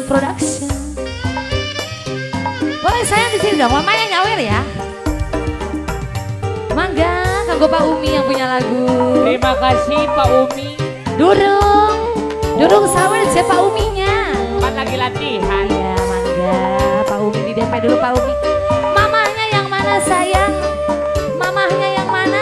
Production. Boleh sayang di sini dong, mamanya nyawer ya. Mangga, kanggo Pak Umi yang punya lagu. Terima kasih Pak Umi. Durung sawer aja Pak Uminya. Kan lagi latihan. Iya, mangga. Pak Umi di DP dulu Pak Umi. Mamahnya yang mana sayang? Mamahnya yang mana?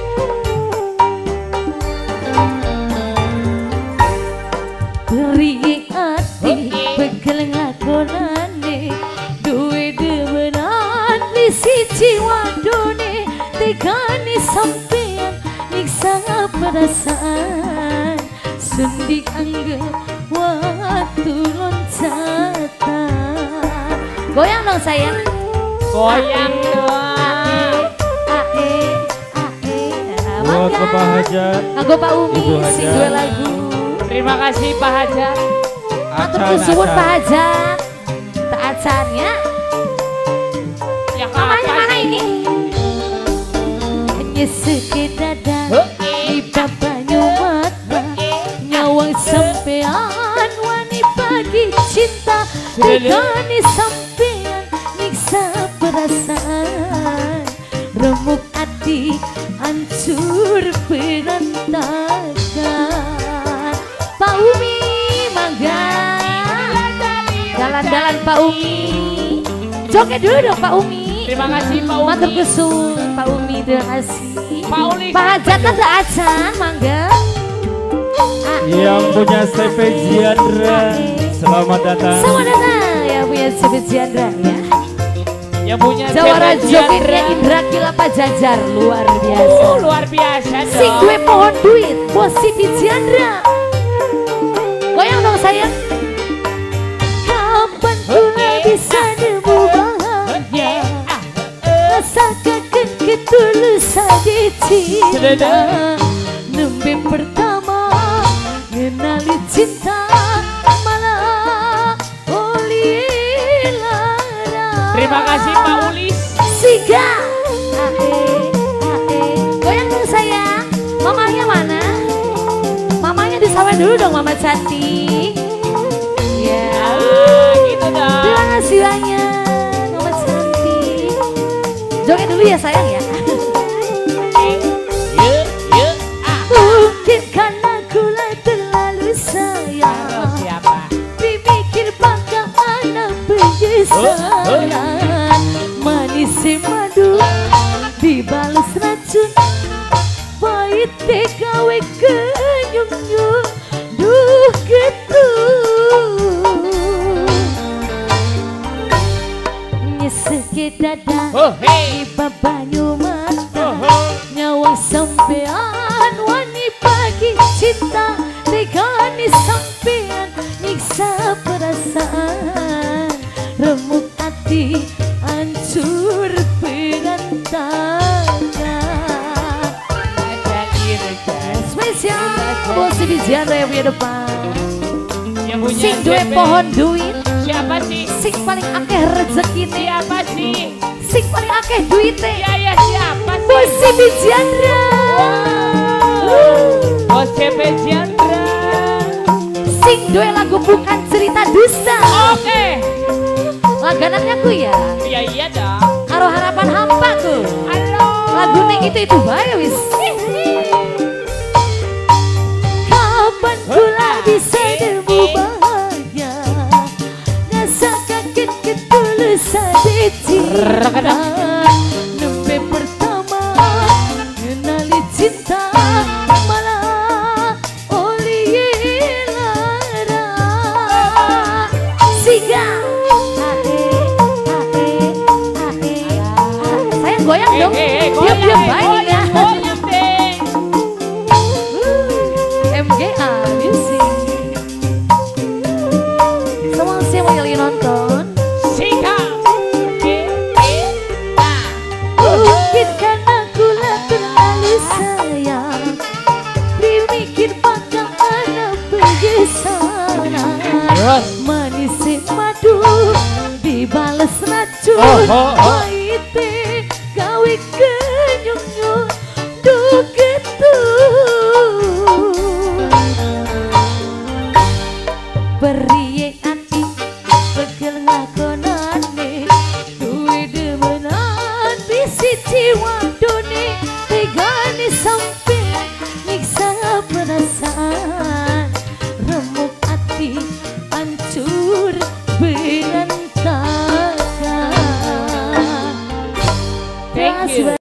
Beri hati begel ngakonane duwe dewenan di siji wadone tegane sampean nyiksa perasaan sendi anggap waktu loncatan. Goyang dong sayang. Goyang dong. Buat Bapak Hajat, Kanggo Pak Umi sing dua lagu. Terima kasih Pak Hajat. Matur suwun Pak Hajat. Tak acarnya. Yang Mamanya apa mana sih? ini? Nyeseke dada di babanya mata nyawang sampean wani pagi cinta tegane sampean nyiksa perasaan remuk hati hancur berantakan. Pak Umi mangga jalan-jalan Pak Umi joget dulu dong Pak Umi. Terima kasih Pak Umi. Matur kesun Pak Umi, terima kasih. Pak Uli. Pak Hajat ada acan mangga. yang punya CV Jiandra, selamat datang. Selamat datang yang punya CV Jiandra ya. Yang punya Jawara CV jogetnya Indra Kila Pajajar luar biasa. Luar biasa dong. Sing gue pohon duit bos CV Jiandra. Goyang dong sayang. Kapan pula bisa nemu bahagia, rasakan ketulusan di cinta. Nembe pertama ngenali cinta malah oli lara. Terima kasih Pak Ulis. Siga. Goyang dong sayang. Mamanya mana? Mamanya disawer dulu dong mama cantik. Ya. Gitu dong. Terima kasih banyak mama cantik. Joget dulu ya sayang ya. Mungkin karena gula terlalu sayang, Siapa? dipikir bangga anak penyesalan. Manis madu dibalas racun, pahit gawe kenyung-nyung. Duh gitu nyeseke dada di babanyu mata nyawang sampean wani pagi cinta tegane sampean nyiksa perasaan remuk hati hancur berantakan. Spesial bos di Jiandra yang punya depan. Yang punya Sing duwe CV. pohon duit, Siapa sih? sing paling akeh rezekine, Siapa sih? sing paling akeh duite. Ya siapa sih? Bos di Jiandra. Bos CV Jiandra. Sing duwe lagu bukan cerita dusta. Oke. Langganannya ku ya. Iya dong. Karo harapan hampa ku. Halo. Lagunya itu bae wis. Kapan pula bisa nemu bahagia, rasakan ketulusan di cinta. Nembe pertama kenali cinta malah oli lara. Siga. Sayang goyang dong. Diam-diam baik ya. Goyang deh. MGA Music. Semua sih mau lagi nonton. Sika. Mungkin karena gula terlalu sayang, dimikir bakal anak penyesalan. Manis madu dibales racun, pahite gawe kenyung-nyung. Duh gitu beri hati jiwa